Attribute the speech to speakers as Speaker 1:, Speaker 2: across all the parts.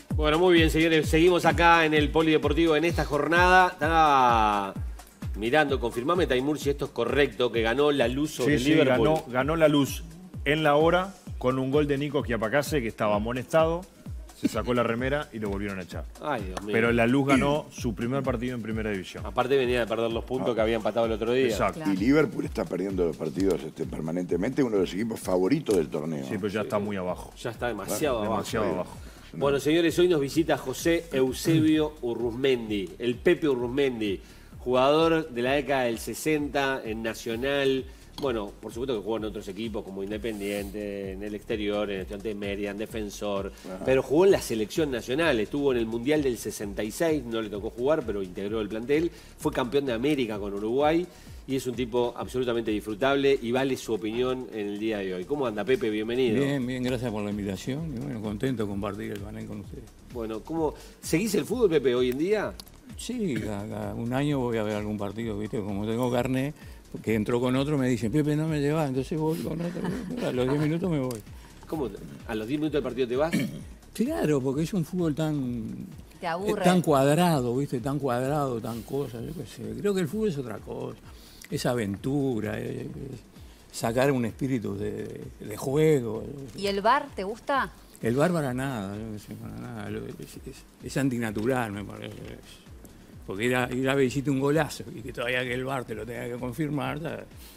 Speaker 1: Bueno, muy bien, señores. Seguimos acá en el Polideportivo en esta jornada. Estaba mirando, confirmame, Taimur, si esto es correcto, que ganó la Luz sobre el Liverpool.
Speaker 2: Ganó la Luz en la hora con un gol de Nico Chiapacase, que estaba amonestado, se sacó la remera y lo volvieron a echar.
Speaker 1: Ay, Dios mío.
Speaker 2: Pero la Luz ganó su primer partido en Primera División.
Speaker 1: Aparte venía de perder los puntos que había empatado el otro día.
Speaker 2: Exacto.
Speaker 3: Y Liverpool está perdiendo los partidos permanentemente, uno de los equipos favoritos del torneo.
Speaker 2: Sí, pero ya está muy abajo.
Speaker 1: Ya está demasiado abajo.
Speaker 2: Demasiado abajo.
Speaker 1: Bueno, señores, hoy nos visita José Eusebio Urruzmendi, el Pepe Urruzmendi, jugador de la década del 60 en Nacional. Bueno, por supuesto que jugó en otros equipos como Independiente, en el exterior, en Estudiantes de Mérida, en Defensor, pero jugó en la selección nacional, estuvo en el Mundial del 66, no le tocó jugar, pero integró el plantel, fue campeón de América con Uruguay y es un tipo absolutamente disfrutable y vale su opinión en el día de hoy. ¿Cómo anda, Pepe? Bienvenido.
Speaker 4: Bien, bien, gracias por la invitación y bueno, contento de compartir el panel con ustedes.
Speaker 1: Bueno, ¿cómo seguís el fútbol, Pepe, hoy en día?
Speaker 4: Sí, cada un año voy a ver algún partido, ¿viste? Como tengo carnet, que entró con otro, me dicen, Pepe, no me llevas, entonces voy con otro. A los 10 minutos me voy.
Speaker 1: ¿Cómo? ¿A los 10 minutos del partido te vas?
Speaker 4: Claro, porque es un fútbol
Speaker 5: Te aburre.
Speaker 4: tan cuadrado, ¿viste? Tan cuadrado, tan cosa, yo qué sé. Creo que el fútbol es otra cosa. Es aventura, es sacar un espíritu de juego.
Speaker 5: ¿Y el bar te gusta?
Speaker 4: El bar para nada, yo no sé, para nada. Es antinatural, me parece. Porque ir a visita un golazo y que todavía que el bar te lo tenga que confirmar, no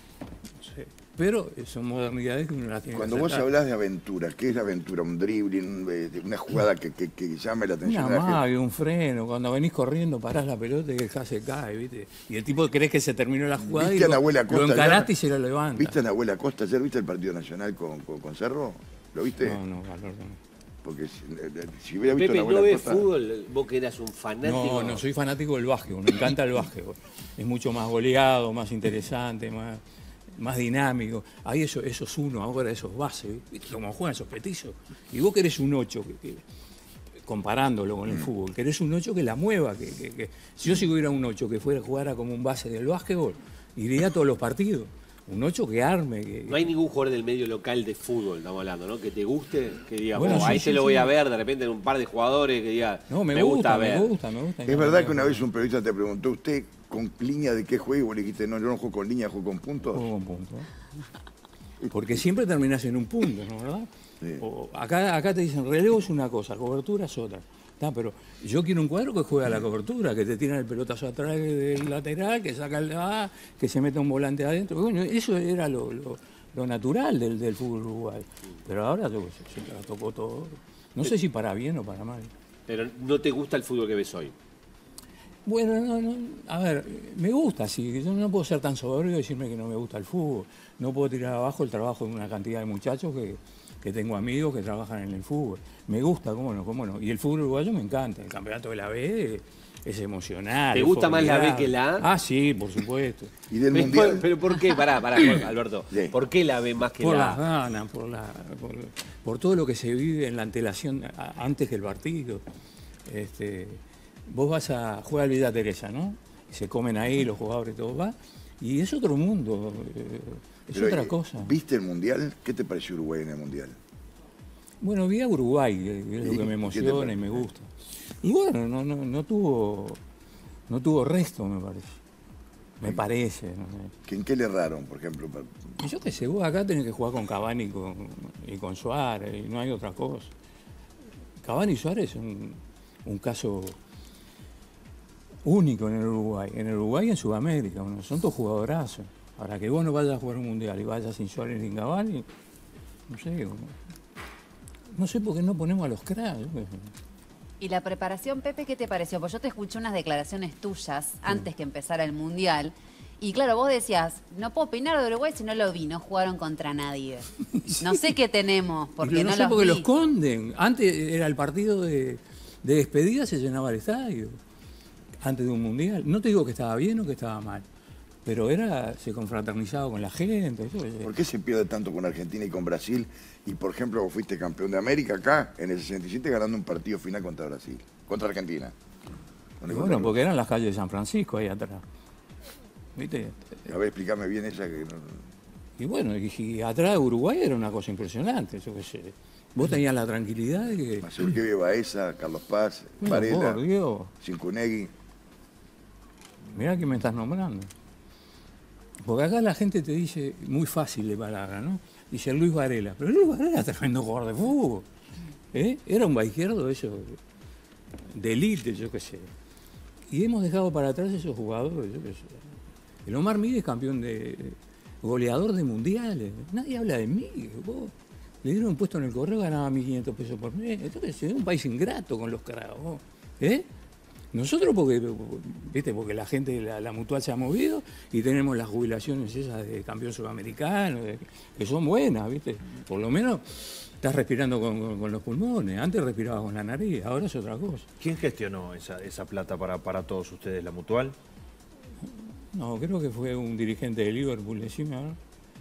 Speaker 4: sé. Pero son modernidades que uno las tiene
Speaker 3: Cuando
Speaker 4: que
Speaker 3: vos
Speaker 4: aceptar.
Speaker 3: hablás de aventura, ¿qué es la aventura? ¿Un dribbling, una jugada que llame la atención
Speaker 4: Una
Speaker 3: de la gente?
Speaker 4: magia, un freno, cuando venís corriendo parás la pelota y el se cae, ¿viste? Y el tipo crees que se terminó la jugada
Speaker 3: ¿Viste
Speaker 4: y
Speaker 3: a la abuela
Speaker 4: lo
Speaker 3: Costa
Speaker 4: encaraste
Speaker 3: ayer?
Speaker 4: y se lo levanta.
Speaker 3: ¿Viste a la abuela Costa ayer? ¿Viste el partido nacional con Cerro? ¿Lo viste?
Speaker 4: No, valor no.
Speaker 3: Porque si hubiera visto a
Speaker 1: Pepe,
Speaker 3: la abuela
Speaker 1: ¿no ves
Speaker 3: Costa...
Speaker 1: fútbol? Vos que eras un fanático.
Speaker 4: No, soy fanático del básquetbol, me encanta el básquetbol. Es mucho más goleado, más interesante, más dinámico. Ahí esos uno, ahora esos bases, ¿viste? Como juegan esos petizos. Y vos querés un 8, comparándolo con el fútbol, querés un 8 que la mueva. Si yo hubiera un 8 que jugara como un base del básquetbol, iría a todos los partidos. Un 8 que arme.
Speaker 1: No hay ningún jugador del medio local de fútbol, estamos hablando, ¿no? Que te guste, que diga,
Speaker 4: Bueno, sí,
Speaker 1: ahí
Speaker 4: sí,
Speaker 1: te lo voy
Speaker 4: sí.
Speaker 1: a ver, de repente en un par de jugadores que diga,
Speaker 4: No, me gusta
Speaker 1: ver.
Speaker 4: me gusta.
Speaker 3: Es verdad que una vez un periodista te preguntó, ¿usted con línea de qué juega? Y vos le dijiste, no, yo no juego con línea, juego con puntos.
Speaker 4: Juego con punto. Porque siempre terminás en un punto, ¿no? ¿Verdad?
Speaker 3: Sí.
Speaker 4: Acá te dicen, relevo es una cosa, cobertura es otra. Pero yo quiero un cuadro que juegue a la cobertura, que te tiran el pelotazo atrás del lateral, que saca el que se meta un volante adentro. Bueno, eso era lo natural del fútbol uruguayo. Pero ahora se la tocó todo. No sé si para bien o para mal.
Speaker 1: Pero no te gusta el fútbol que ves hoy.
Speaker 4: Bueno, no, a ver, me gusta, sí. Yo no puedo ser tan soberbio y decirme que no me gusta el fútbol. No puedo tirar abajo el trabajo de una cantidad de muchachos que tengo amigos que trabajan en el fútbol. Me gusta, cómo no. Y el fútbol uruguayo me encanta. El campeonato de la B es emocional.
Speaker 1: ¿Te
Speaker 4: es
Speaker 1: gusta más la B
Speaker 4: formidable.
Speaker 1: que la A?
Speaker 4: Ah, sí, por supuesto.
Speaker 3: Y del Mundial...
Speaker 1: Pero ¿por qué? Pará, Alberto.
Speaker 3: Sí.
Speaker 1: ¿Por qué la ve más que
Speaker 4: Por
Speaker 1: la
Speaker 4: las
Speaker 1: A?
Speaker 4: ganas, por todo lo que se vive en la antelación antes del partido. Vos vas a jugar al Villa Teresa, ¿no? Y se comen ahí los jugadores, todo va. Y es otro mundo, es
Speaker 3: Pero,
Speaker 4: otra cosa.
Speaker 3: ¿Viste el Mundial? ¿Qué te pareció Uruguay en el Mundial?
Speaker 4: Bueno, vi a Uruguay, que es lo que me emociona y me gusta. Y bueno, no tuvo resto, me parece. Me parece, no sé.
Speaker 3: ¿En qué le erraron, por ejemplo?
Speaker 4: Y yo qué sé, vos acá tenés que jugar con Cavani y con Suárez, y no hay otra cosa. Cavani y Suárez son un caso único en el Uruguay y en Sudamérica. Bueno, son dos jugadorazos. Ahora que vos no vayas a jugar un mundial y vayas sin Suárez ni Cavani, no sé por qué no ponemos a los cracks.
Speaker 5: ¿Y la preparación, Pepe, qué te pareció? Pues yo te escuché unas declaraciones tuyas antes que empezara el Mundial. Y claro, vos decías, no puedo opinar de Uruguay si no lo vi, no jugaron contra nadie. No sé qué tenemos, porque
Speaker 4: Pero
Speaker 5: no
Speaker 4: sé
Speaker 5: los
Speaker 4: porque
Speaker 5: vi.
Speaker 4: lo esconden. Antes era el partido de despedida, se llenaba el estadio. Antes de un mundial. No te digo que estaba bien o que estaba mal, pero se confraternizaba con la gente.
Speaker 3: ¿Por qué se pierde tanto con Argentina y con Brasil? Y, por ejemplo, vos fuiste campeón de América acá, en el 67, ganando un partido final contra Brasil, contra Argentina.
Speaker 4: Bueno, porque eran las calles de San Francisco ahí atrás. ¿Viste?
Speaker 3: A ver, explícame bien esa que...
Speaker 4: Y bueno, y atrás de Uruguay era una cosa impresionante. Yo qué sé. Vos tenías la tranquilidad de que...
Speaker 3: Mazurkiewicz, Baeza, Carlos Paz,
Speaker 4: Bueno,
Speaker 3: Varela,
Speaker 4: por Dios,
Speaker 3: Cincunegui.
Speaker 4: mirá que me estás nombrando. Porque acá la gente te dice, muy fácil de palabra, ¿no? Dice Luis Varela, pero Luis Varela es tremendo jugador de fútbol. Era un izquierdo eso, de élite, yo qué sé. Y hemos dejado para atrás esos jugadores, yo qué sé. El Omar Miguel es campeón de goleador de mundiales. Nadie habla de mí. Vos, le dieron un puesto en el correo, ganaba 1.500 pesos por mes. Entonces es un país ingrato con los carajos. Nosotros porque la gente, la mutual se ha movido y tenemos las jubilaciones esas de campeón sudamericano, que son buenas, ¿viste? Por lo menos estás respirando con los pulmones. Antes respirabas con la nariz, ahora es otra cosa.
Speaker 2: ¿Quién gestionó esa plata para todos ustedes, la mutual?
Speaker 4: No, creo que fue un dirigente de Liverpool, decime ahora.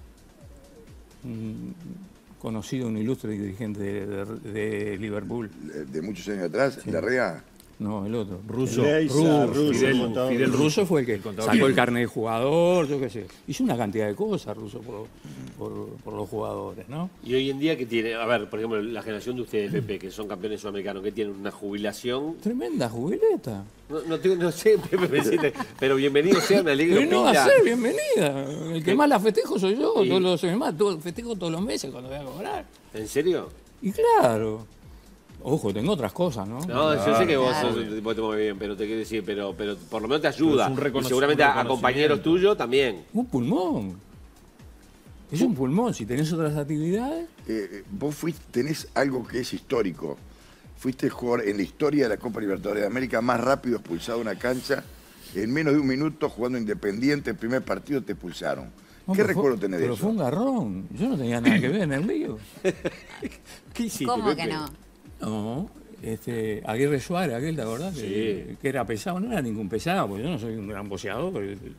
Speaker 4: Un conocido, un ilustre dirigente de Liverpool.
Speaker 3: De muchos años atrás, Larrea.
Speaker 4: No, el otro.
Speaker 2: Ruso.
Speaker 4: Fidel Russo fue el que
Speaker 2: contador.
Speaker 4: sacó el carnet de jugador, yo qué sé. Hizo una cantidad de cosas Russo por los jugadores, ¿no?
Speaker 1: Y hoy en día, ¿qué tiene? A ver, por ejemplo, la generación de ustedes, Pepe, que son campeones sudamericanos, ¿qué tienen? ¿Una jubilación?
Speaker 4: Tremenda jubileta.
Speaker 1: No sé, Pepe, pero bienvenido sea, me alegro.
Speaker 4: Pero no va
Speaker 1: pila.
Speaker 4: a ser bienvenida. El que más la festejo soy yo. Festejo todos los meses cuando voy a cobrar.
Speaker 1: ¿En serio?
Speaker 4: Y claro. Ojo, tengo otras cosas, ¿no?
Speaker 1: No, yo sé que vos
Speaker 5: Claro.
Speaker 1: sos un tipo que te mueve bien, pero te quiero decir, pero por lo menos te ayuda.
Speaker 2: Pero es
Speaker 1: Y seguramente a compañeros tuyos también.
Speaker 4: Un pulmón. Es un pulmón. Si tenés otras actividades...
Speaker 3: Vos tenés algo que es histórico. Fuiste el jugador en la historia de la Copa Libertadores de América más rápido expulsado de una cancha. En menos de un minuto, jugando Independiente, el primer partido te expulsaron.
Speaker 4: No,
Speaker 3: ¿Qué
Speaker 4: pero
Speaker 3: recuerdo
Speaker 4: fue-
Speaker 3: tenés de
Speaker 4: Pero
Speaker 3: eso?
Speaker 4: fue un garrón. Yo no tenía nada que ver en el lío.
Speaker 1: ¿Qué hiciste,
Speaker 5: ¿Cómo
Speaker 1: Pepe?
Speaker 5: que no?
Speaker 4: No, Aguirre Suárez, aquel, ¿te acordás?
Speaker 1: Sí.
Speaker 4: Que era pesado, no era ningún pesado, porque yo no soy un gran boxeador.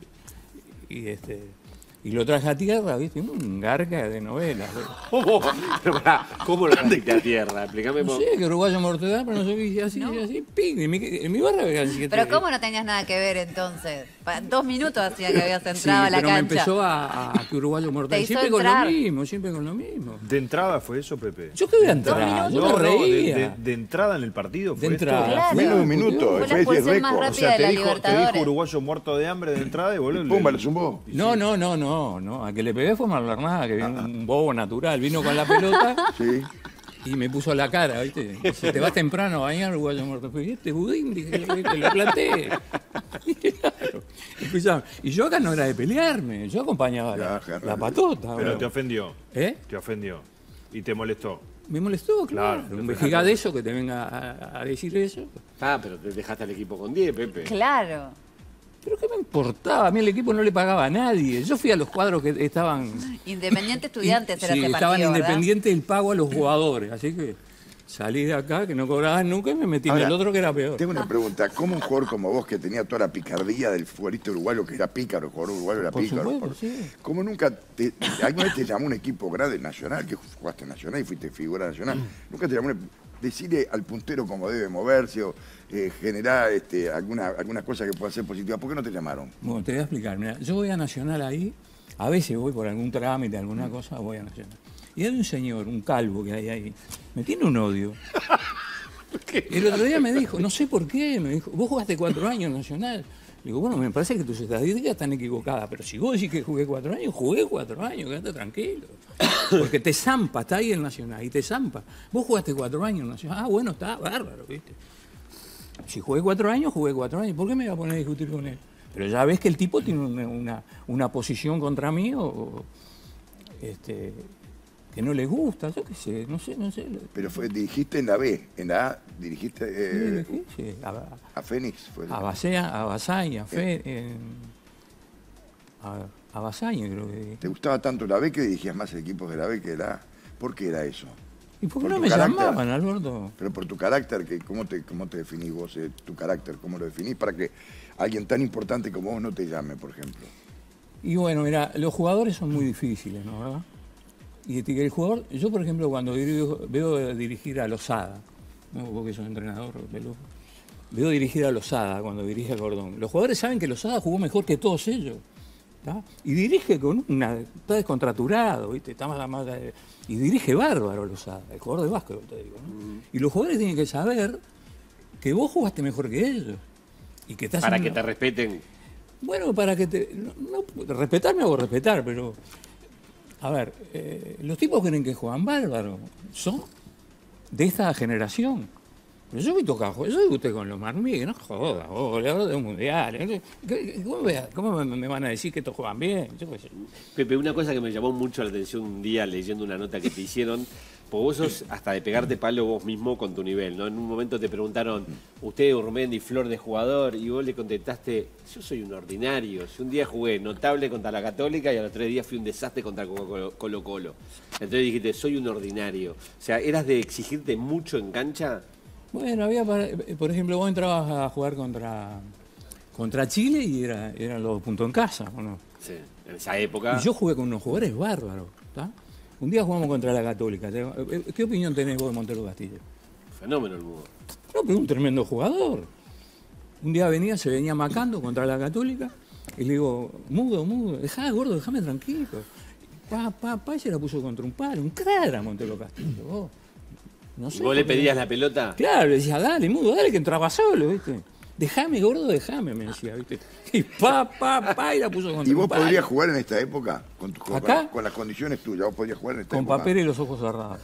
Speaker 4: Y lo traje a tierra, ¿viste? Un garca de novela.
Speaker 1: Pero pará, ¿cómo lo trajiste a tierra? Explícame.
Speaker 4: No sé, que uruguayo mortedad, pero no sé qué, así, ping. En mi barrio había así que
Speaker 5: Pero ¿cómo no tenías nada que ver entonces? 2 minutos hacía que habías
Speaker 4: Sí,
Speaker 5: entrado a la
Speaker 4: pero me
Speaker 5: cancha.
Speaker 4: empezó a que uruguayo mortedad.
Speaker 5: Te hizo
Speaker 4: Siempre con
Speaker 5: entrar.
Speaker 4: lo mismo, siempre con lo mismo.
Speaker 2: ¿De entrada fue eso, Pepe?
Speaker 4: ¿Yo qué voy a entrar? Yo
Speaker 2: No,
Speaker 4: me reía.
Speaker 2: de entrada en el partido fue
Speaker 4: De entrada.
Speaker 2: esto.
Speaker 5: Claro.
Speaker 3: Menos de un minuto.
Speaker 5: Fue la
Speaker 3: Fue el
Speaker 5: expulsión más
Speaker 3: récord.
Speaker 2: O
Speaker 5: rápida
Speaker 2: sea,
Speaker 5: de la
Speaker 2: te dijo
Speaker 5: Libertadores.
Speaker 2: uruguayo muerto de hambre de entrada y boludo.
Speaker 3: Pumba, lo zumbó.
Speaker 4: No. A que le pegué fue Malvernada, que vino un bobo natural. Vino con la pelota
Speaker 3: Sí.
Speaker 4: y me puso la cara, ¿viste? Si te vas temprano a bañar, uruguayo muerto. Fue, este budín, dije, te lo planté. Claro. Escuchame, y yo acá no era de pelearme, yo acompañaba la patota.
Speaker 2: Pero
Speaker 4: bro.
Speaker 2: te ofendió.
Speaker 4: ¿Eh?
Speaker 2: Te ofendió. Y te molestó.
Speaker 4: Me molestó, claro.
Speaker 2: Claro,
Speaker 4: Un vejiga de eso que te venga a decir eso.
Speaker 1: Ah, pero te dejaste al equipo con 10, Pepe.
Speaker 5: Claro.
Speaker 4: Pero ¿qué me importaba? A mí el equipo no le pagaba a nadie. Yo fui a los cuadros que estaban...
Speaker 5: Independiente Estudiantes era
Speaker 4: sí,
Speaker 5: ese
Speaker 4: estaban
Speaker 5: partido, ¿verdad?
Speaker 4: independientes el pago a los jugadores. Así que salí de acá, que no cobraban nunca, y me metí en
Speaker 3: Ahora,
Speaker 4: el otro que era peor.
Speaker 3: Tengo una pregunta. ¿Cómo un jugador como vos, que tenía toda la picardía del futbolista uruguayo, que era pícaro, el jugador uruguayo era
Speaker 4: Por
Speaker 3: pícaro?
Speaker 4: supuesto, sí.
Speaker 3: ¿Cómo nunca alguna vez te llamó un equipo grande nacional, que jugaste nacional y fuiste figura nacional? ¿Nunca te llamó decirle al puntero cómo debe moverse o generar alguna cosa que pueda ser positiva? ¿Por qué no te llamaron?
Speaker 4: Bueno, te voy a explicar. Mirá, yo voy a Nacional ahí, a veces voy por algún trámite, alguna cosa, voy a Nacional. Y hay un señor, un calvo que hay ahí, me tiene un odio. El otro día me dijo, no sé por qué, me dijo, vos jugaste 4 años en Nacional. Le digo, bueno, me parece que tus estadísticas están equivocadas, pero si vos decís que jugué 4 años, jugué 4 años, quédate tranquilo. Porque te zampa, está ahí el Nacional, y te zampa. Vos jugaste 4 años en Nacional. Ah, bueno, está bárbaro, ¿viste? Si jugué 4 años, jugué 4 años. ¿Por qué me voy a poner a discutir con él? Pero ya ves que el tipo tiene una posición contra mí que no le gusta, yo qué sé, no sé.
Speaker 3: Pero dirigiste en la B, en la A dirigiste
Speaker 4: Sí,
Speaker 3: a Fénix.
Speaker 4: a Basaña, a Basaña creo que.
Speaker 3: ¿Te gustaba tanto la B que dirigías más equipos de la B que de la A? ¿Por qué era eso?
Speaker 4: ¿Y por qué
Speaker 3: por
Speaker 4: no
Speaker 3: tu
Speaker 4: me
Speaker 3: carácter.
Speaker 4: llamaban, Alberto?
Speaker 3: Pero por tu carácter, ¿cómo te definís vos, tu carácter? ¿Cómo lo definís para que alguien tan importante como vos no te llame, por ejemplo?
Speaker 4: Y bueno, mira, los jugadores son muy difíciles, ¿no? ¿Verdad? Y el jugador, yo por ejemplo cuando veo dirigir a Lozada, ¿no? Vos que sos entrenador, peludo, veo dirigir a Lozada cuando dirige a Cordón. Los jugadores saben que Lozada jugó mejor que todos ellos. ¿tá? Y dirige con una... Está descontraturado, ¿viste? Está más y dirige bárbaro Lozada, el jugador de básquet, te digo, ¿no? Y los jugadores tienen que saber que vos jugaste mejor que ellos. Y que estás
Speaker 1: Para
Speaker 4: en
Speaker 1: que
Speaker 4: una-
Speaker 1: te respeten.
Speaker 4: Bueno, para que te... No, respetar me hago respetar, pero... A ver, los tipos creen que juegan bárbaro. Son de esta generación. Pero yo voy tocando, yo debuté con los Marmí, no jodas, vos, goleador de un mundial. ¿Cómo me van a decir que estos juegan bien? Yo qué sé.
Speaker 1: Pepe, una cosa que me llamó mucho la atención un día leyendo una nota que te hicieron, porque vos sos hasta de pegarte palo vos mismo con tu nivel, ¿no? En un momento te preguntaron, usted, Urmendi, flor de jugador, y vos le contestaste, yo soy un ordinario. Si un día jugué notable contra la Católica y a los 3 días fui un desastre contra Colo-Colo. Entonces dijiste, soy un ordinario. O sea, ¿eras de exigirte mucho en cancha?
Speaker 4: Bueno, por ejemplo, vos entrabas a jugar contra Chile y eran los puntos en casa, ¿o no?
Speaker 1: Sí, en esa época.
Speaker 4: Y yo jugué con unos jugadores bárbaros, ¿está? Un día jugamos contra la Católica. ¿Qué opinión tenés vos de Montero Castillo?
Speaker 1: Fenómeno el mudo.
Speaker 4: No, pero un tremendo jugador. Un día se venía macando contra la Católica y le digo, mudo, dejá, gordo, déjame tranquilo. Y se la puso contra un palo, un crack era Montero Castillo. Vos. No sé
Speaker 1: ¿Y vos le
Speaker 4: por qué.
Speaker 1: pedías la pelota?
Speaker 4: Claro, le decía, dale, mudo, dale, que entraba solo, ¿viste? Déjame, gordo, déjame, me decía, ¿viste? Y y la puso contra
Speaker 3: ¿Y
Speaker 4: un
Speaker 3: vos
Speaker 4: palo.
Speaker 3: podrías jugar en esta época?
Speaker 4: ¿Acá?
Speaker 3: Con las condiciones tuyas, vos podrías jugar en esta
Speaker 4: Con
Speaker 3: época.
Speaker 4: papel y los ojos cerrados.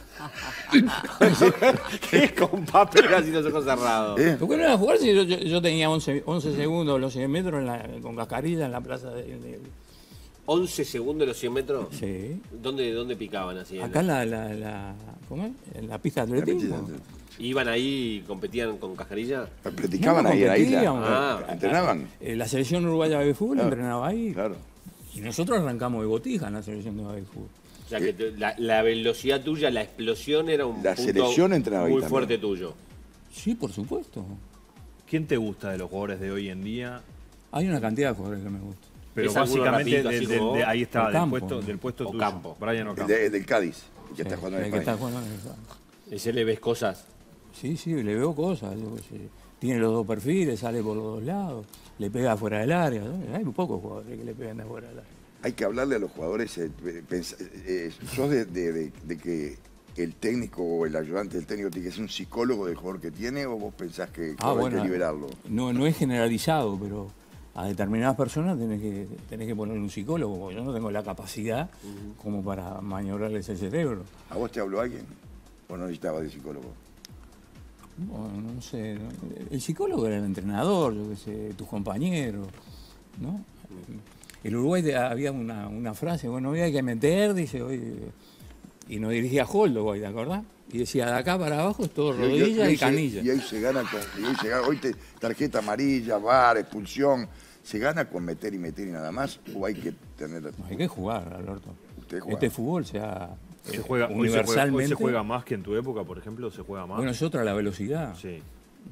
Speaker 1: ¿Qué es con papel así los ojos cerrados?
Speaker 3: ¿Eh?
Speaker 4: ¿Por qué no iba a jugar si yo tenía 11 segundos los 100 metros con cascarilla en la plaza de
Speaker 1: 11 segundos los 100 metros.
Speaker 4: Sí.
Speaker 1: ¿Dónde picaban así?
Speaker 4: Acá en ¿cómo es? En la pista de atletismo.
Speaker 1: ¿Iban ahí y competían con cascarilla?
Speaker 3: ¿Practicaban
Speaker 4: No,
Speaker 3: ahí en la isla?
Speaker 4: competíamos.
Speaker 3: ¿Entrenaban?
Speaker 4: La selección uruguaya de fútbol entrenaba ahí.
Speaker 3: Claro.
Speaker 4: Y nosotros arrancamos de botija en la selección de fútbol.
Speaker 1: O sea que la velocidad tuya, la explosión era un
Speaker 3: La
Speaker 1: punto
Speaker 3: selección entrenaba ahí
Speaker 1: muy
Speaker 3: también.
Speaker 1: fuerte tuyo.
Speaker 4: Sí, por supuesto.
Speaker 2: ¿Quién te gusta de los jugadores de hoy en día?
Speaker 4: Hay una cantidad de jugadores que me gustan.
Speaker 2: Pero
Speaker 1: ¿Es alguno
Speaker 2: básicamente
Speaker 1: rapidito, así como vos?
Speaker 2: ahí está,
Speaker 4: Ocampo.
Speaker 2: del puesto tuyo.
Speaker 1: Ocampo.
Speaker 2: Brian
Speaker 3: El
Speaker 2: Ocampo.
Speaker 3: del Cádiz, el que está jugando en
Speaker 4: El que está
Speaker 3: España.
Speaker 4: jugando en el-
Speaker 1: Ese le ves cosas.
Speaker 4: Sí, le veo cosas. Yo qué sé. Tiene los dos perfiles, sale por los dos lados, le pega fuera del área. ¿No? Hay pocos jugadores que le pegan de fuera del área.
Speaker 3: Hay que hablarle a los jugadores. ¿Sos de que el técnico o el ayudante del técnico tiene que ser un psicólogo del jugador que tiene o vos pensás que hay que liberarlo?
Speaker 4: No es generalizado, pero a determinadas personas tenés que poner un psicólogo, porque yo no tengo la capacidad como para maniobrarles el cerebro.
Speaker 3: ¿A vos te habló alguien? ¿O no necesitabas de psicólogo?
Speaker 4: Bueno, no sé, ¿no? El psicólogo era el entrenador, yo qué sé, tus compañeros, ¿no? El Uruguay había una frase, bueno, hoy hay que meter, dice, hoy, y nos dirigía Holdo, ¿te acordás? Y decía, de acá para abajo es todo rodilla y canilla.
Speaker 3: Y hoy se gana hoy tarjeta amarilla, VAR, expulsión. ¿Se gana con meter y nada más? ¿O hay que tener...?
Speaker 4: No, hay que jugar, Alberto.
Speaker 3: Usted juega.
Speaker 4: Este fútbol se ha...
Speaker 2: Hoy se juega,
Speaker 4: universalmente...
Speaker 2: hoy se juega más que en tu época, por ejemplo, se juega más.
Speaker 4: Bueno, es otra la velocidad.
Speaker 2: Sí.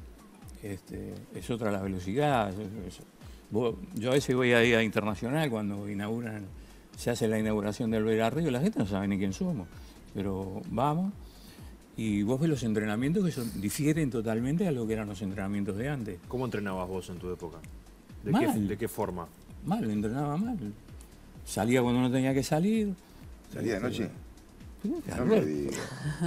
Speaker 4: Es otra la velocidad. Yo a veces voy a Día Internacional cuando se hace la inauguración del Beira-Río, la gente no sabe ni quién somos, pero vamos y vos ves los entrenamientos que difieren totalmente a lo que eran los entrenamientos de antes.
Speaker 2: ¿Cómo entrenabas vos en tu época?
Speaker 4: Mal.
Speaker 2: ¿De qué forma?
Speaker 4: Mal, entrenaba mal. Salía cuando no tenía que salir.
Speaker 3: ¿Salía de noche? No
Speaker 4: Alberto.
Speaker 3: me digas.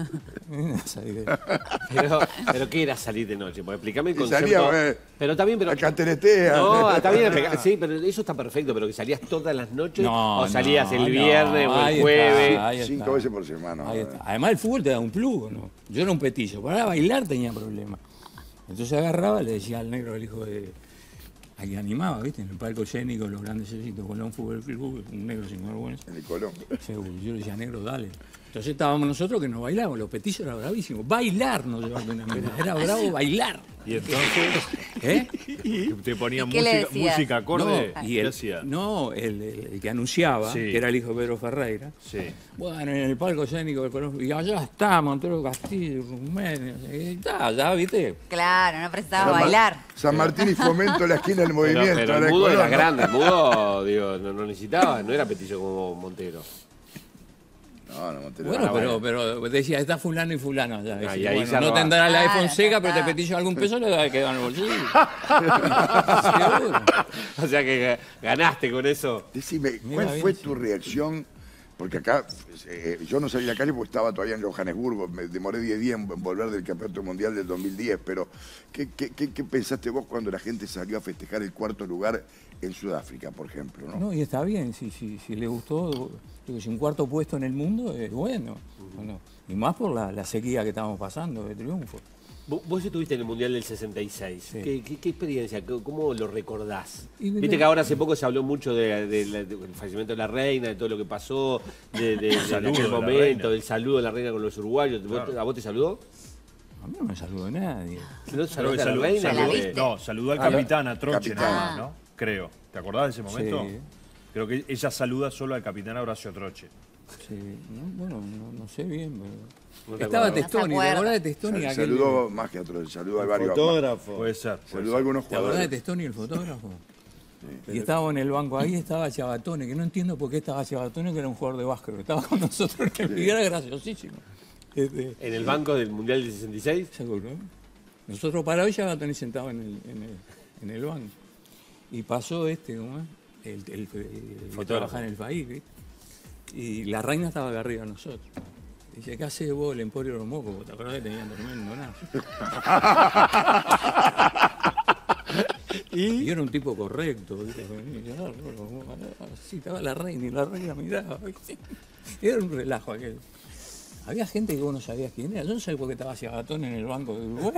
Speaker 1: Pero ¿qué era salir de noche? Pues explícame el
Speaker 3: Y
Speaker 1: concepto.
Speaker 3: salía,
Speaker 1: pero está bien, pero...
Speaker 3: La canteretea.
Speaker 1: No, está bien, sí, pero eso está perfecto, pero que salías todas las noches o salías el viernes o
Speaker 4: ahí
Speaker 1: el jueves.
Speaker 4: está, ahí
Speaker 3: 5
Speaker 4: está.
Speaker 3: veces por semana.
Speaker 4: Ahí está. Además el fútbol te da un plus, ¿no? Yo era un petillo, para bailar tenía problemas. Entonces agarraba, le decía al negro, el hijo de... al que animaba, ¿viste? En el palco escénico, los grandes éxitos, Colón Fútbol Club, un negro sin vergüenza.
Speaker 3: En el Colón.
Speaker 4: Seguro, yo le decía, negro, dale. Entonces estábamos nosotros que nos bailábamos, los petillos eran bravísimos. Bailar nos llevaba era bravo bailar.
Speaker 2: Y entonces
Speaker 4: ¿Eh?
Speaker 2: te ponían
Speaker 5: ¿Y qué le decías?
Speaker 2: música acorde.
Speaker 4: No,
Speaker 2: ¿Y qué hacía?
Speaker 4: el que anunciaba,
Speaker 2: Sí.
Speaker 4: que era el hijo de Pedro Ferreira.
Speaker 2: Sí.
Speaker 4: Bueno, en el palco escénico del Colón, y allá está Montero Castillo, Rumén, y está, allá, ¿viste?
Speaker 5: Claro, no precisaba bailar.
Speaker 3: San Martín y Fomento, la esquina del movimiento.
Speaker 1: Pero
Speaker 3: la
Speaker 1: el mudo
Speaker 3: Colón,
Speaker 1: era
Speaker 3: ¿no?
Speaker 1: grande, el mudo, digo, no necesitaba, no era petillo como Montero.
Speaker 3: No, Montero.
Speaker 4: Bueno, pero decía, está fulano y fulano allá.
Speaker 1: Ah,
Speaker 4: Decía,
Speaker 1: y ahí
Speaker 4: bueno,
Speaker 1: ya
Speaker 4: no
Speaker 1: no va.
Speaker 4: tendrá la de
Speaker 5: Claro,
Speaker 4: Fonseca,
Speaker 5: ya
Speaker 4: pero te
Speaker 5: está.
Speaker 4: petillo algún peso le va a quedar en el bolsillo. Seguro.
Speaker 1: O sea que ganaste con eso.
Speaker 3: Decime,
Speaker 4: Mira,
Speaker 3: ¿cuál
Speaker 4: bien,
Speaker 3: fue
Speaker 4: sí.
Speaker 3: tu reacción? Porque acá yo no salí a la calle porque estaba todavía en Johannesburgo, me demoré 10 días en volver del Campeonato Mundial del 2010, pero ¿qué pensaste vos cuando la gente salió a festejar el 4º lugar en Sudáfrica, por ejemplo? ¿No?
Speaker 4: No, y está bien, si le gustó, digo, si un 4º puesto en el mundo es bueno. Bueno, y más por la sequía que estamos pasando de triunfo.
Speaker 1: Vos estuviste en el Mundial del 66.
Speaker 4: Sí.
Speaker 1: ¿Qué experiencia? ¿Cómo lo recordás?
Speaker 4: Y de-
Speaker 1: Viste que ahora hace poco se habló mucho del fallecimiento de la reina, de todo lo que pasó, de
Speaker 2: saludo
Speaker 1: aquel
Speaker 2: de la
Speaker 1: momento,
Speaker 2: reina.
Speaker 1: del saludo de la reina con los uruguayos.
Speaker 2: Claro.
Speaker 1: ¿A vos te saludó?
Speaker 4: A mí no me saludó nadie.
Speaker 1: ¿No
Speaker 2: Creo
Speaker 1: saludaste
Speaker 2: que
Speaker 1: a la reina?
Speaker 5: ¿La
Speaker 2: saludó,
Speaker 5: viste?
Speaker 2: no, saludó al
Speaker 4: Ah,
Speaker 2: capitán, a Troche,
Speaker 3: capitán.
Speaker 2: nada más, ¿no? Creo. ¿Te acordás de ese momento?
Speaker 4: Sí.
Speaker 2: Creo que ella saluda solo al capitán Horacio Troche.
Speaker 4: Sí, bueno, no sé bien, pero...
Speaker 1: No te
Speaker 4: Estaba
Speaker 1: acordás.
Speaker 4: Testoni,
Speaker 5: No se
Speaker 4: ¿te
Speaker 5: acuerda.
Speaker 4: acordás de Testoni? aquel-
Speaker 3: Saludó más que otros, saludó a varios.
Speaker 6: Fotógrafo.
Speaker 2: Puede ser.
Speaker 3: Saludó a algunos
Speaker 4: ¿Te acordás de
Speaker 3: jugadores.
Speaker 4: Testoni, el fotógrafo? Y estábamos en el banco, ahí estaba Chabatone, que no entiendo por qué estaba Chabatone, que era un jugador de básquet, estaba con nosotros y era graciosísimo.
Speaker 1: ¿En el banco del Mundial del 66?
Speaker 4: Seguro. Nosotros parados y Chabatone sentado en el banco. Y pasó ¿cómo es? El que trabaja en el país, ¿viste? Y la reina estaba acá arriba de nosotros. Dice, ¿qué haces vos, el Emporio de los Mocos? ¿Te acordás que tenían tremendo nada? Y yo era un tipo correcto, ¿viste? Y yo, así estaba la reina y la reina miraba, ¿viste? Era un relajo aquel. Había gente que vos no sabías quién era. Yo no sabía por qué estaba Chabatón en el banco de Uruguay.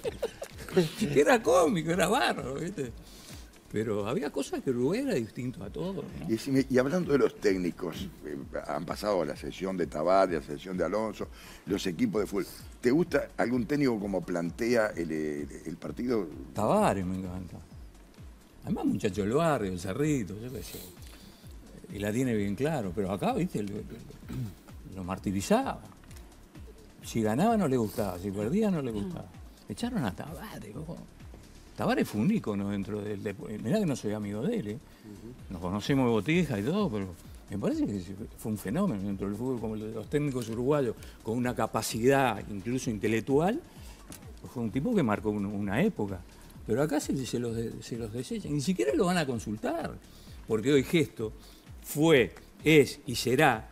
Speaker 4: Era cómico, era bárbaro, ¿viste? Pero había cosas que Uruguay era distinto a todo, ¿no?
Speaker 3: Y, decime, y hablando de los técnicos, han pasado la sesión de Tavares, la sesión de Alonso, los equipos de fútbol. ¿Te gusta algún técnico como plantea el partido?
Speaker 4: Tavares me encanta. Además, muchacho del barrio, el Cerrito, yo qué sé. Y la tiene bien claro, pero acá, viste, lo martirizaba. Si ganaba no le gustaba, si perdía no le gustaba. Echaron a Tavares, ojo. Tavares fue un ícono dentro del deporte. Mirá que no soy amigo de él, ¿eh? Nos conocemos de botija y todo, pero me parece que fue un fenómeno dentro del fútbol, como los técnicos uruguayos, con una capacidad incluso intelectual. Fue un tipo que marcó una época. Pero acá se los desechan. Ni siquiera lo van a consultar. Porque hoy Gesto fue, es y será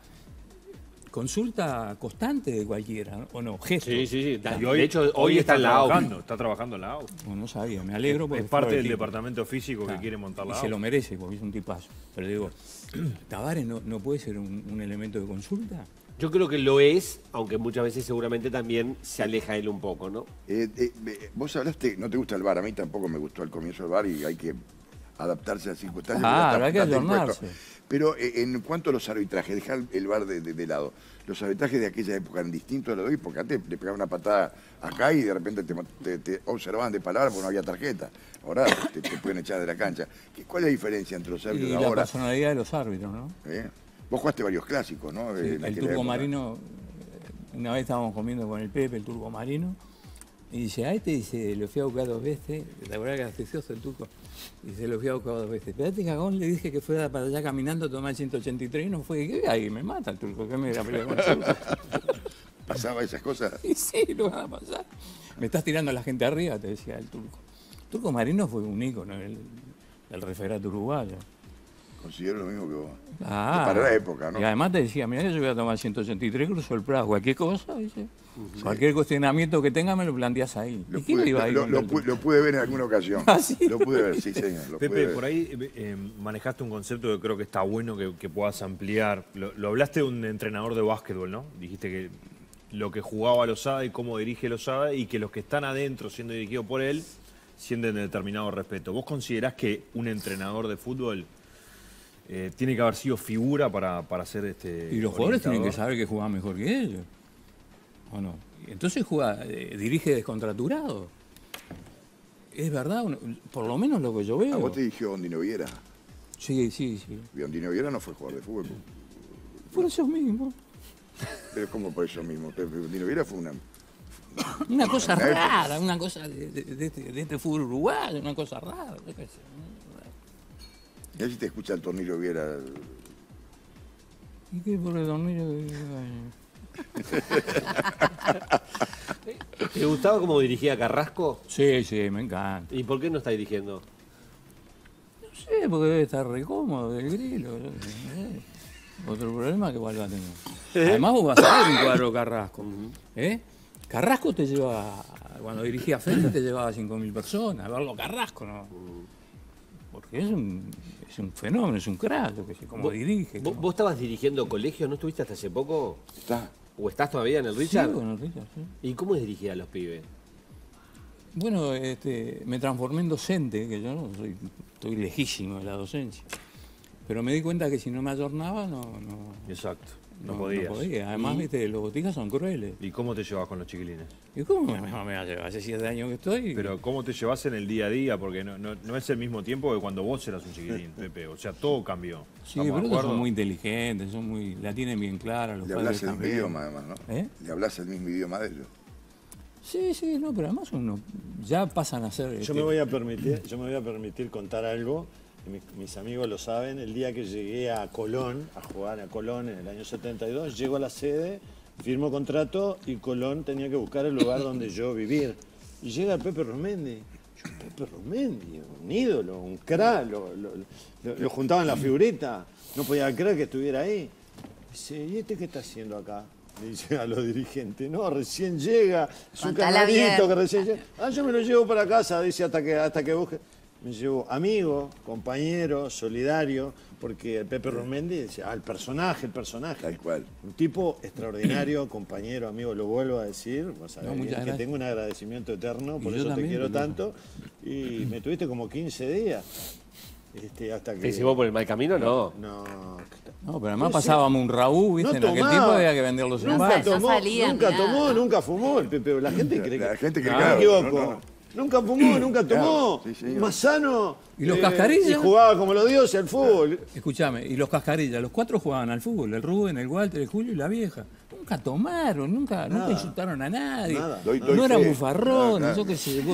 Speaker 4: consulta constante de cualquiera, ¿no? ¿O no? Gesto.
Speaker 1: Sí.
Speaker 2: Y
Speaker 1: De hecho, hoy está en la AUF.
Speaker 2: Está trabajando en la AUF.
Speaker 4: No, no sabía, me alegro porque
Speaker 2: Es parte
Speaker 4: fue
Speaker 2: del
Speaker 4: el tipo.
Speaker 2: departamento físico que quiere montar
Speaker 4: Y
Speaker 2: la
Speaker 4: se
Speaker 2: AUF.
Speaker 4: lo merece porque es un tipazo. Pero digo, ¿Tavares no puede ser un elemento de consulta?
Speaker 1: Yo creo que lo es, aunque muchas veces seguramente también se aleja él un poco, ¿no?
Speaker 3: Vos hablaste, no te gusta el VAR, a mí tampoco me gustó al comienzo el VAR y hay que adaptarse a las circunstancias.
Speaker 4: Claro,
Speaker 3: porque
Speaker 4: hay que
Speaker 3: está impuesto.
Speaker 4: adornarse.
Speaker 3: Pero en cuanto a los arbitrajes, dejar el VAR de lado, los arbitrajes de aquella época eran distintos a los de hoy, porque antes le pegaban una patada acá y de repente te observaban de palabra porque no había tarjeta. Ahora te pueden echar de la cancha. ¿Cuál es la diferencia entre los árbitros
Speaker 4: Y
Speaker 3: de
Speaker 4: la
Speaker 3: ahora?
Speaker 4: personalidad de los árbitros, ¿no?
Speaker 3: Vos jugaste varios clásicos, ¿no?
Speaker 4: Sí,
Speaker 3: En
Speaker 4: el
Speaker 3: aquella
Speaker 4: Turco
Speaker 3: época.
Speaker 4: Marino, una vez estábamos comiendo con el Pepe, el Turco Marino, y dice, a este dice, lo fui a buscar 2 veces, la verdad que era gracioso el Turco, dice, lo fui a buscar 2 veces, pero a este cagón le dije que fuera para allá caminando a tomar el 183 y no fue, ¿qué ahí? Me mata el Turco, ¿qué me voy a pelear con el Turco?
Speaker 3: ¿Pasaba esas cosas?
Speaker 4: Y sí, lo van a pasar. Me estás tirando a la gente arriba, te decía el Turco. Turco Marino fue un ícono del referato uruguayo.
Speaker 3: Considero lo mismo que vos.
Speaker 4: Ah,
Speaker 3: Para la época, ¿no?
Speaker 4: Y además te decía, mira que yo voy a tomar 183, cruzo el Prado, cualquier cosa, dice. Cualquier cuestionamiento que tenga me lo planteas ahí.
Speaker 3: Lo
Speaker 4: ¿Y quién
Speaker 3: pude,
Speaker 4: iba ahí
Speaker 3: lo-
Speaker 4: con
Speaker 3: lo
Speaker 4: el
Speaker 3: pu-
Speaker 4: Turco?
Speaker 3: lo pude ver en alguna ocasión.
Speaker 4: ¿Ah, sí?
Speaker 3: Lo pude ver, sí, señor. Lo pude
Speaker 2: Pepe,
Speaker 3: ver.
Speaker 2: por ahí manejaste un concepto que creo que está bueno que puedas ampliar. Lo hablaste de un entrenador de básquetbol, ¿no? Dijiste que lo que jugaba Lozada y cómo dirige Lozada y que los que están adentro siendo dirigidos por él sienten determinado respeto. ¿Vos considerás que un entrenador de fútbol tiene que haber sido figura para ser
Speaker 4: Y los jugadores tienen que
Speaker 2: orientador?
Speaker 4: saber que juegan mejor que ellos. ¿O no? Entonces dirige descontraturado. Es verdad, por lo menos lo que yo
Speaker 3: ¿A
Speaker 4: veo.
Speaker 3: vos te dirigió Bondino Viera?
Speaker 4: Sí.
Speaker 3: Y Bondino Viera no fue jugador de fútbol.
Speaker 4: Por eso mismo.
Speaker 3: Pero como por eso mismo. Bondino Viera fue una...
Speaker 4: Una cosa
Speaker 3: Una época.
Speaker 4: rara, una cosa de este fútbol uruguayo, una cosa rara. Yo qué sé.
Speaker 3: Ya si te escucha el Tornillo Viera...
Speaker 4: ¿Y qué por el dormir?
Speaker 1: ¿Te gustaba cómo dirigía Carrasco?
Speaker 4: Sí, sí, me encanta.
Speaker 1: ¿Y por qué no está dirigiendo?
Speaker 4: No sé, porque debe estar re cómodo del grilo. No sé. Otro problema que vuelva a tener. Además vos vas a ver un cuadro Carrasco. Carrasco te lleva, cuando dirigía Fede te llevaba 5.000 personas. A verlo Carrasco, ¿no? Porque es un fenómeno, es un crack, lo que sé, cómo dirige.
Speaker 1: ¿Vos estabas dirigiendo colegios? ¿No estuviste hasta hace poco?
Speaker 3: Está.
Speaker 1: ¿O estás todavía en el Richard?
Speaker 4: Sí, con el Richard, sí.
Speaker 1: ¿Y cómo es dirigir a los pibes?
Speaker 4: Bueno, me transformé en docente, que yo no soy, estoy lejísimo de la docencia. Pero me di cuenta que si no me ayornaba, no
Speaker 2: Exacto. No
Speaker 4: no
Speaker 2: podías.
Speaker 4: podía. Además, viste, los botijas son crueles.
Speaker 2: ¿Y cómo te llevas con los chiquilines?
Speaker 4: ¿Y cómo me va a llevar? Hace 7 años que estoy.
Speaker 2: Pero ¿cómo te llevas en el día a día? Porque no es el mismo tiempo que cuando vos eras un chiquilín, Pepe. O sea, todo cambió.
Speaker 4: Sí,
Speaker 2: ¿Estamos
Speaker 4: pero
Speaker 2: de
Speaker 4: ellos
Speaker 2: acuerdo?
Speaker 4: son muy inteligentes, la tienen bien clara. Los
Speaker 3: Le
Speaker 4: padres
Speaker 3: hablas el mismo
Speaker 4: también.
Speaker 3: idioma, además, ¿no?
Speaker 4: ¿Eh?
Speaker 3: Le hablas el mismo idioma de ellos.
Speaker 4: Sí, no, pero además ya pasan a ser...
Speaker 6: Yo me voy a permitir contar algo, mis amigos lo saben, el día que llegué a Colón, a jugar a Colón en el año 72, llego a la sede, firmo contrato y Colón tenía que buscar el lugar donde yo vivir. Y llega el Pepe Rusmendi. Yo, Pepe Rusmendi, un ídolo, un crack, lo juntaba en la figurita, no podía creer que estuviera ahí. Dice, ¿y este qué está haciendo acá? Le dice a los dirigentes, no, recién llega, es un
Speaker 5: Contala bien.
Speaker 6: canadito que recién llega. Ah, yo me lo llevo para casa, dice, hasta que busque. Me llevo amigo, compañero, solidario, porque el Pepe Rusmendi dice, el personaje.
Speaker 3: Tal cual.
Speaker 6: Un tipo extraordinario, compañero, amigo, lo vuelvo a decir, vas a ver
Speaker 4: No, muchas
Speaker 6: bien, que
Speaker 4: gracias.
Speaker 6: tengo un agradecimiento eterno, por
Speaker 4: Y yo
Speaker 6: eso te
Speaker 4: también,
Speaker 6: quiero
Speaker 4: Pepe.
Speaker 6: tanto. Y me tuviste como 15 días. Hasta que...
Speaker 1: ¿Te llevó por el mal camino? No.
Speaker 4: No, pero además pasábamos un Raúl, ¿viste?
Speaker 6: No
Speaker 4: en aquel
Speaker 6: tomaba.
Speaker 4: tiempo había que venderlos en
Speaker 6: Nunca
Speaker 4: bar.
Speaker 5: No
Speaker 6: tomó,
Speaker 5: salía
Speaker 6: nunca
Speaker 5: ni
Speaker 6: tomó,
Speaker 5: nada.
Speaker 6: nunca fumó el Pepe. La gente cree que...
Speaker 3: La gente cree
Speaker 6: No,
Speaker 3: que
Speaker 6: me equivoco.
Speaker 3: no.
Speaker 6: Nunca fumó, nunca tomó.
Speaker 3: Sí, señor.
Speaker 6: Más sano.
Speaker 4: ¿Y los cascarillas?
Speaker 6: Y jugaba como los dioses al fútbol.
Speaker 4: Escuchame, y los cascarillas, los 4 jugaban al fútbol, el Rubén, el Walter, el Julio y la vieja. Nunca tomaron, nunca insultaron a nadie.
Speaker 6: Nada.
Speaker 3: Doy
Speaker 4: No eran
Speaker 3: fe.
Speaker 4: bufarrones,
Speaker 3: Claro,
Speaker 4: yo qué sé.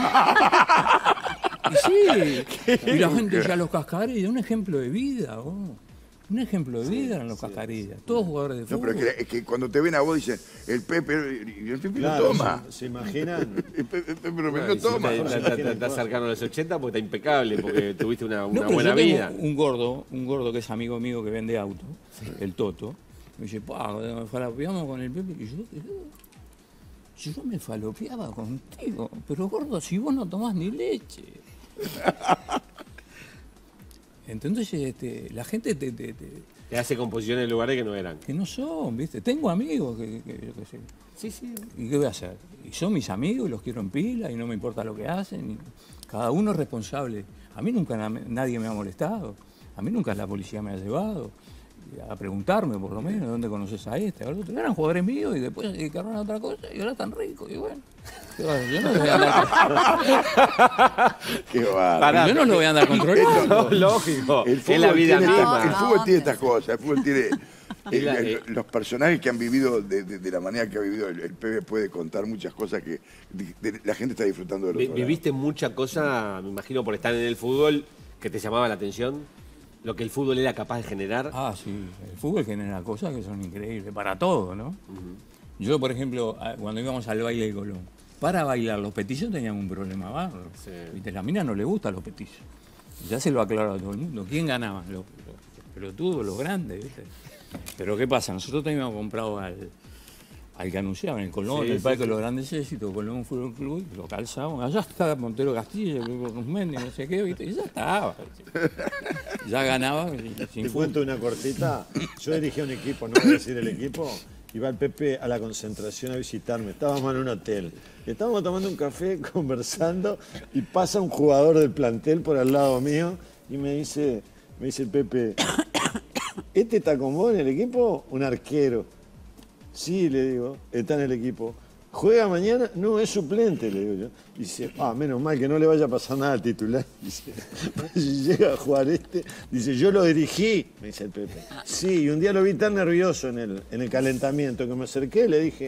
Speaker 4: Y sí, y la gente decía los cascarillas, un ejemplo de vida, vos. Un ejemplo de vida eran los cascarillas. Todos jugadores de
Speaker 3: No,
Speaker 4: fútbol.
Speaker 3: pero es que cuando te ven a vos dicen, el Pepe, y el Pepe
Speaker 6: Claro,
Speaker 3: no toma.
Speaker 6: ¿se imaginan?
Speaker 3: El Pepe no
Speaker 1: Y si
Speaker 3: toma.
Speaker 1: estás cercano a los 80 porque está impecable, porque tuviste una
Speaker 4: No, pero
Speaker 1: buena
Speaker 4: yo tengo
Speaker 1: vida.
Speaker 4: un gordo que es amigo mío que vende auto, el Toto, me dice, me falopeamos con el Pepe. Y yo me falopeaba contigo, pero gordo, si vos no tomás ni leche. Entonces la gente
Speaker 1: Te hace composiciones en lugares que no eran.
Speaker 4: que no son, ¿viste? Tengo amigos que yo qué sé.
Speaker 1: Sí, sí.
Speaker 4: ¿Y qué voy a hacer? Y son mis amigos y los quiero en pila y no me importa lo que hacen. Y cada uno es responsable. A mí nunca nadie me ha molestado. A mí nunca la policía me ha llevado a preguntarme, por lo menos, ¿dónde conoces a este? Al otro. Eran jugadores míos y después se dedicaron a otra cosa y ahora están ricos. Y bueno, yo no los voy a andar,
Speaker 3: Qué bárbaro.
Speaker 1: Pará,
Speaker 4: yo no lo voy a andar controlando.
Speaker 1: No, lógico.
Speaker 3: El
Speaker 1: Es la vida
Speaker 3: tiene
Speaker 1: misma.
Speaker 3: el fútbol
Speaker 5: No,
Speaker 3: tiene
Speaker 5: no.
Speaker 3: estas cosas. El fútbol tiene.
Speaker 1: la-
Speaker 3: Los personajes que han vivido de la manera que ha vivido el Pepe puede contar muchas cosas que la gente está disfrutando de los
Speaker 1: ¿Viviste mucha cosa, me imagino, por estar en el fútbol, que te llamaba la atención? Lo que el fútbol era capaz de generar.
Speaker 4: Ah, sí, el fútbol genera cosas que son increíbles, para todo, ¿no? Yo, por ejemplo, cuando íbamos al baile de Colón, para bailar los petizos tenían un problema bárbaro.
Speaker 1: Sí.
Speaker 4: ¿Viste? La mina no le gustan los petizos. Ya se lo aclaró a todo el mundo. ¿Quién ganaba? Los pelotudos, los grandes, ¿viste? Pero ¿qué pasa? Nosotros teníamos comprado al que anunciaban, el Colón,
Speaker 1: Sí,
Speaker 4: el
Speaker 1: sí,
Speaker 4: Parque
Speaker 1: sí.
Speaker 4: de los Grandes Éxitos, Colón Fútbol Club, y lo calzamos. Allá estaba Montero Castillo, el Rusmendi, no sé qué, ¿viste? Y ya estaba. Ya ganaba sin
Speaker 6: Te
Speaker 4: fútbol.
Speaker 6: cuento una cortita. Yo dirigía un equipo, no voy a decir el equipo. Iba el Pepe a la concentración a visitarme. Estábamos en un hotel. Estábamos tomando un café, conversando, y pasa un jugador del plantel por al lado mío y me dice el Pepe, ¿este está con vos en el equipo? Un arquero. Sí, le digo, está en el equipo. ¿Juega mañana? No, es suplente, le digo yo. Dice, menos mal que no le vaya a pasar nada al titular. Dice, si llega a jugar dice, yo lo dirigí, me dice el Pepe. Sí, y un día lo vi tan nervioso en el calentamiento que me acerqué y le dije,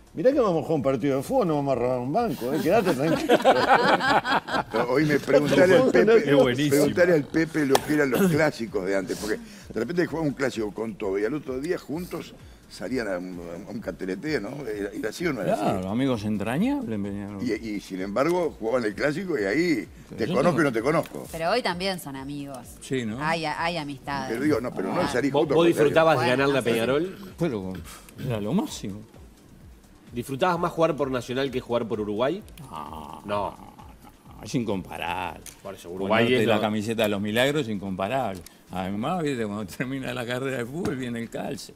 Speaker 6: mirá que vamos a jugar un partido de fútbol, no vamos a robar un banco, quédate tranquilo.
Speaker 3: Hoy me preguntaré al
Speaker 2: Qué buenísimo.
Speaker 3: Pepe lo que eran los clásicos de antes, porque de repente jugaba un clásico con todo y al otro día juntos salían a un catereteo, ¿no? ¿Era así o no era
Speaker 4: Claro,
Speaker 3: así?
Speaker 4: amigos entrañables. Peñarol.
Speaker 3: Y sin embargo jugaban el clásico y ahí te
Speaker 4: yo
Speaker 3: conozco
Speaker 4: tengo-
Speaker 3: y no te conozco.
Speaker 5: Pero hoy también son amigos.
Speaker 4: Sí, ¿no?
Speaker 5: Hay amistades.
Speaker 3: Pero digo, no, pero no salís
Speaker 1: ¿Vos,
Speaker 3: juntos.
Speaker 1: vos
Speaker 3: porque-
Speaker 1: disfrutabas de
Speaker 5: Bueno,
Speaker 1: ganarle a
Speaker 5: sí, sí.
Speaker 1: Peñarol?
Speaker 4: Pero era lo máximo.
Speaker 1: ¿Disfrutabas más jugar por Nacional que jugar por Uruguay? No.
Speaker 4: Es incomparable.
Speaker 1: Por eso, Uruguay
Speaker 4: Ponerte
Speaker 1: es
Speaker 4: la
Speaker 1: lo-
Speaker 4: camiseta de los milagros es incomparable. Además, ¿viste? Cuando termina la carrera de fútbol viene el calce.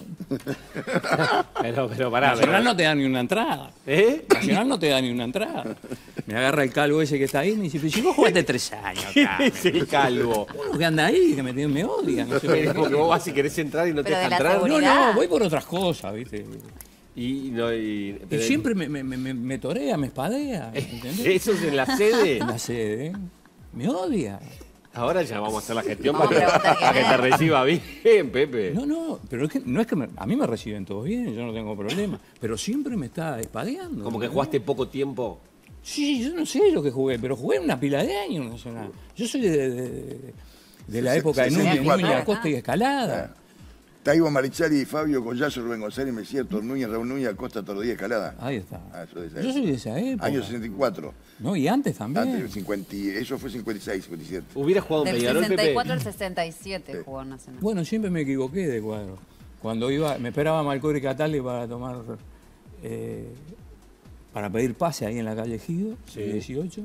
Speaker 1: Pero pará.
Speaker 4: Nacional no te da ni una entrada.
Speaker 1: ¿Eh?
Speaker 4: Nacional no te da ni una entrada. Me agarra el calvo ese que está ahí y me dice, pero si vos jugaste 3 años acá.
Speaker 1: Ese calvo.
Speaker 4: Uno que anda ahí, que me odia. No sé por
Speaker 1: Es como que
Speaker 4: qué.
Speaker 1: vos vas y querés entrar y no te
Speaker 5: Pero de
Speaker 1: dejan
Speaker 5: la
Speaker 1: entrar.
Speaker 5: seguridad.
Speaker 4: No, voy por otras cosas, ¿viste?
Speaker 1: Y
Speaker 4: Y siempre me torea, me espadea, ¿entendés?
Speaker 1: Eso es en la sede.
Speaker 4: En la sede, ¿eh? Me odia.
Speaker 1: Ahora ya vamos a hacer la gestión
Speaker 5: Vamos a preguntar
Speaker 1: para que
Speaker 5: quién
Speaker 1: te
Speaker 5: es.
Speaker 1: reciba bien, Pepe.
Speaker 4: No, pero es que no es que a mí me reciben todos bien, yo no tengo problema, pero siempre me está espadeando.
Speaker 1: Como que
Speaker 4: ¿entendés?
Speaker 1: jugaste poco tiempo.
Speaker 4: Sí, yo no sé lo que jugué, pero jugué una pila de años en Nacional. Yo soy de la época de Núñez,
Speaker 3: 64.
Speaker 4: Núñez, Acosta y Escalada.
Speaker 3: Taibo Marichari, Fabio Collazo, Rubén González, Messier, Núñez, Raúl Núñez, Acosta, Tordía, Escalada.
Speaker 4: Ahí está.
Speaker 3: Eso de esa
Speaker 4: Yo soy de esa época.
Speaker 3: Año 64.
Speaker 4: No, y antes también.
Speaker 3: Antes, 50, eso fue 56, 57.
Speaker 1: ¿Hubieras jugado en
Speaker 5: Del
Speaker 1: Peñarol,
Speaker 5: 64 al
Speaker 1: Pepe?
Speaker 5: 67 jugó en Nacional.
Speaker 4: Bueno, siempre me equivoqué de cuadro. Cuando iba, me esperaba Malcori Catale para tomar, para pedir pase ahí en la calle Gido,
Speaker 1: Sí.
Speaker 4: 18.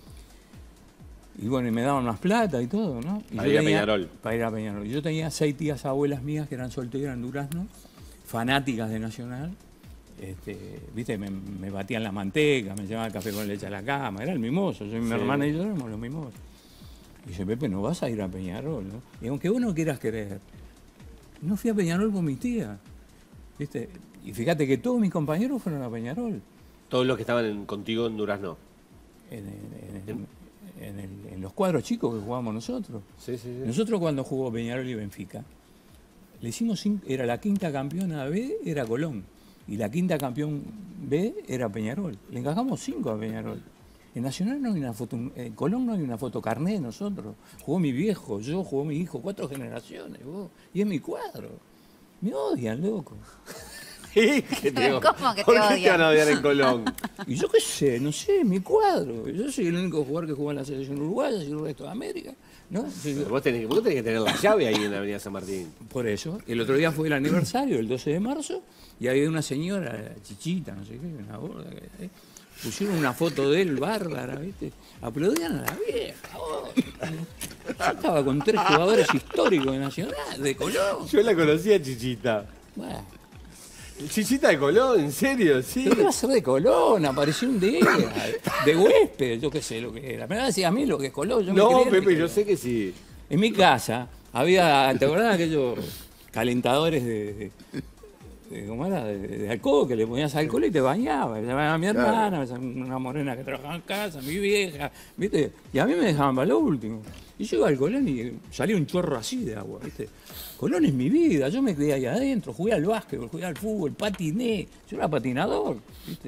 Speaker 4: Y bueno, y me daban unas plata y todo, ¿no? Y
Speaker 1: Para
Speaker 4: yo
Speaker 1: ir a Peñarol.
Speaker 4: Para ir a Peñarol. Yo tenía 6 tías abuelas mías que eran solteras en Durazno, fanáticas de Nacional. Viste, me batían la manteca, me llevaban café con leche a la cama, era el mimoso. Yo y mi hermana y yo éramos los mimosos. Y dice, Pepe, no vas a ir a Peñarol, ¿no? Y aunque vos no quieras creer, no fui a Peñarol con mis tías. ¿Viste? Y fíjate que todos mis compañeros fueron a Peñarol.
Speaker 1: Todos los que estaban contigo en Durazno.
Speaker 4: En los cuadros chicos que jugábamos nosotros.
Speaker 1: Sí, sí, sí.
Speaker 4: Nosotros cuando jugó Peñarol y Benfica, le hicimos era la quinta campeona B, era Colón. Y la quinta campeón B era Peñarol. Le encajamos 5 a Peñarol. En Nacional no hay una foto, en Colón no hay una foto carné de nosotros. Jugó mi viejo, yo, jugó mi hijo, 4 generaciones, vos. Y es mi cuadro. Me odian, loco.
Speaker 1: ¿Qué te
Speaker 5: ¿Cómo que te
Speaker 1: ¿Por qué te
Speaker 5: odian?
Speaker 1: van a odiar en Colón?
Speaker 4: Y yo qué sé, no sé, es mi cuadro. Yo soy el único jugador que juega en la selección uruguaya y el resto de América. ¿No? Sí,
Speaker 1: Vos tenés que tener la llave ahí en la Avenida San Martín.
Speaker 4: por eso. El otro día fue el aniversario, el 12 de marzo, y había una señora, chichita, no sé qué, una gorda, que pusieron una foto de él, bárbara, ¿viste? Aplaudían a la vieja. Oh. Yo estaba con 3 jugadores históricos de Nacional, de Colón.
Speaker 1: Yo la conocía, Chichita.
Speaker 4: Bueno,
Speaker 1: Chichita de Colón, ¿en serio? Sí.
Speaker 4: ¿pero qué va a ser de Colón? Apareció un día, de huésped, yo qué sé lo que era. Me decía a mí lo que es Colón. Yo me
Speaker 1: No,
Speaker 4: crié en
Speaker 1: Pepe,
Speaker 4: Colón.
Speaker 1: yo sé que sí.
Speaker 4: En mi casa había, ¿te acordás de aquellos calentadores ¿cómo era? De alcohol, que le ponías alcohol y te bañabas. Me llamaba a mi hermana, una morena que trabajaba en casa, mi vieja, ¿viste? Y a mí me dejaban para lo último. Y yo iba al Colón y salía un chorro así de agua, ¿viste? Colón es mi vida, yo me quedé ahí adentro, jugué al básquetbol, jugué al fútbol, patiné, yo era patinador, ¿viste?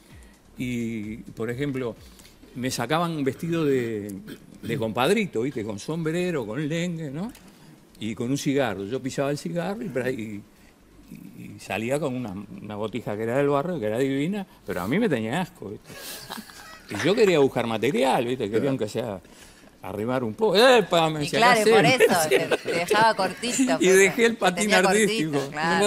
Speaker 4: Y, por ejemplo, me sacaban vestido de compadrito, ¿viste? Con sombrero, con lengue, ¿no? Y con un cigarro. Yo pisaba el cigarro y salía con una botija que era del barrio, que era divina, pero a mí me tenía asco, ¿viste? Y yo quería buscar material, ¿viste? Quería aunque sea arrimar un poco. ¡Epa! Me
Speaker 5: Y
Speaker 4: decía,
Speaker 5: claro,
Speaker 4: "¿Qué
Speaker 5: y por
Speaker 4: hacés?".
Speaker 5: eso te dejaba cortito.
Speaker 4: Y
Speaker 5: Pepe.
Speaker 4: dejé el
Speaker 5: Te
Speaker 4: patín
Speaker 5: tenía
Speaker 4: artístico.
Speaker 5: cortito, claro.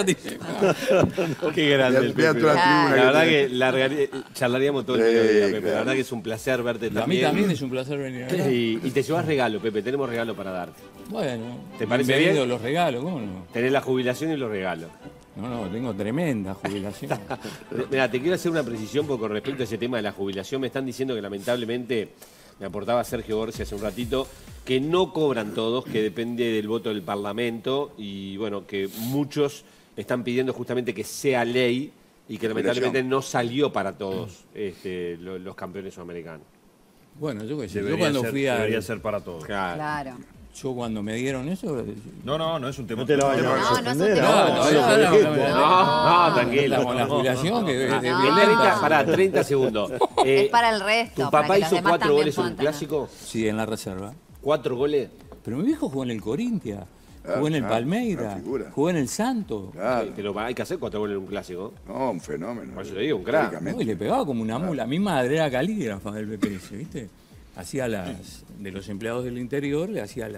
Speaker 1: Qué grande el
Speaker 3: Vea
Speaker 1: Pepe.
Speaker 3: toda la
Speaker 5: Claro.
Speaker 3: tribuna
Speaker 1: La verdad
Speaker 3: tenés.
Speaker 1: que charlaríamos todo el mediodía, Pepe. La
Speaker 3: claro.
Speaker 1: verdad que es un placer verte
Speaker 4: A mí
Speaker 1: también.
Speaker 4: también es un placer venir acá.
Speaker 1: Y te llevas regalo, Pepe. Tenemos regalo para darte.
Speaker 4: Bueno,
Speaker 1: ¿Te parece
Speaker 4: bienvenido
Speaker 1: bien?
Speaker 4: los regalos, ¿cómo no?
Speaker 1: Tenés la jubilación y los regalos.
Speaker 4: No, tengo tremenda jubilación.
Speaker 1: Mira, te quiero hacer una precisión porque con respecto a ese tema de la jubilación me están diciendo que lamentablemente, me aportaba Sergio Gorsi hace un ratito, que no cobran todos, que depende del voto del Parlamento y bueno, que muchos están pidiendo justamente que sea ley y que lamentablemente no salió para todos los campeones sudamericanos.
Speaker 4: Bueno, yo qué sé. Yo
Speaker 2: Debería
Speaker 4: cuando
Speaker 2: ser,
Speaker 4: fui a...
Speaker 2: debería ser para todos.
Speaker 1: Claro.
Speaker 5: Claro.
Speaker 4: Yo cuando me dieron eso...
Speaker 2: No es un tema.
Speaker 6: No te lo vayas
Speaker 5: No,
Speaker 6: a
Speaker 5: no es un
Speaker 6: suspender
Speaker 5: tema.
Speaker 6: ahora,
Speaker 5: No,
Speaker 6: eso
Speaker 5: no,
Speaker 6: que
Speaker 5: no,
Speaker 6: dijiste.
Speaker 1: No, tranquilo.
Speaker 4: Con la jubilación que es
Speaker 5: No.
Speaker 4: violenta.
Speaker 1: Pará, 30 segundos.
Speaker 5: Es para el resto.
Speaker 1: ¿Tu
Speaker 5: para
Speaker 1: papá
Speaker 5: que los
Speaker 1: hizo
Speaker 5: demás
Speaker 1: 4
Speaker 5: también
Speaker 1: goles en un
Speaker 5: puedan tener.
Speaker 1: clásico?
Speaker 4: Sí, en la reserva.
Speaker 1: 4 goles.
Speaker 4: Pero mi viejo jugó en el Corinthians, jugó en el
Speaker 3: claro,
Speaker 4: Palmeiras,
Speaker 3: una figura.
Speaker 4: jugó en el Santos.
Speaker 3: Claro.
Speaker 1: Pero hay que hacer 4 goles en un clásico.
Speaker 3: No, un fenómeno.
Speaker 1: Por eso te digo, un crack.
Speaker 3: Históricamente.
Speaker 4: No, y le pegaba como una mula. Mi madre era calígrafa del BPS, ¿viste? Hacía de los empleados del interior, le hacía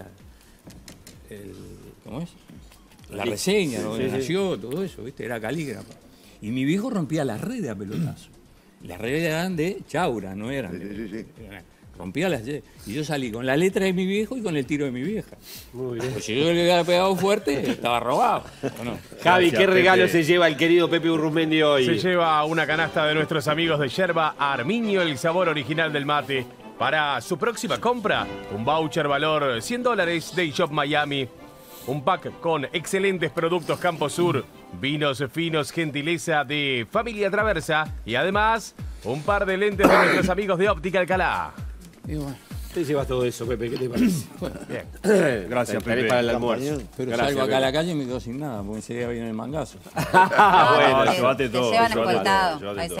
Speaker 4: ¿cómo es? La reseña, donde nació, todo eso, ¿viste? Era calígrafa. Y mi viejo rompía las redes a pelotazo. Las redes eran de Chaura, no eran.
Speaker 3: Sí.
Speaker 4: Rompía las redes. Y yo salí con la letra de mi viejo y con el tiro de mi vieja.
Speaker 1: Muy bien.
Speaker 4: Pues si yo le hubiera pegado fuerte, estaba robado. ¿O no?
Speaker 1: Javi, ¿qué
Speaker 2: Gracias,
Speaker 1: regalo
Speaker 2: Pepe.
Speaker 1: se lleva el querido Pepe Urruzmendi hoy?
Speaker 7: Se lleva una canasta de nuestros amigos de Yerba Armiño, el sabor original del mate. Para su próxima compra, un voucher valor $100 de Shop Miami. Un pack con excelentes productos Campo Sur, vinos finos, gentileza de Familia Traversa y además un par de lentes de nuestros amigos de Óptica Alcalá.
Speaker 4: Y bueno,
Speaker 1: Te llevas todo eso, Pepe, ¿qué te parece?
Speaker 7: Bien.
Speaker 2: Gracias,
Speaker 1: Estaré
Speaker 2: Pepe.
Speaker 1: para el almuerzo.
Speaker 4: pero
Speaker 1: Gracias,
Speaker 4: salgo acá a
Speaker 1: Pepe.
Speaker 4: la calle y me quedo sin nada, porque enseguida viene el mangazo.
Speaker 1: Ah, bueno.
Speaker 5: Te-
Speaker 2: llévate
Speaker 5: te
Speaker 2: todo,
Speaker 5: llevan
Speaker 2: llévate
Speaker 5: escoltado.
Speaker 2: todo, llévate
Speaker 5: Ahí
Speaker 2: todo.